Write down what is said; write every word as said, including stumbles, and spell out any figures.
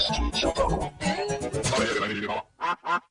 Stitch. 誰やってないでいるか